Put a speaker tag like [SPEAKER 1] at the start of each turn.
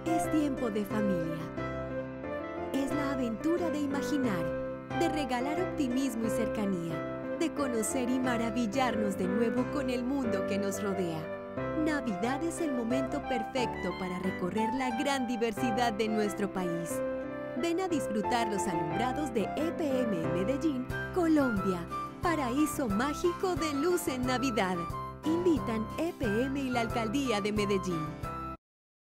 [SPEAKER 1] Es tiempo de familia. Es la aventura de imaginar, de regalar optimismo y cercanía, de conocer y maravillarnos de nuevo con el mundo que nos rodea. Navidad es el momento perfecto para recorrer la gran diversidad de nuestro país. Ven a disfrutar los alumbrados de EPM en Medellín, Colombia. Paraíso mágico de luz en Navidad. Invitan EPM y la Alcaldía de Medellín.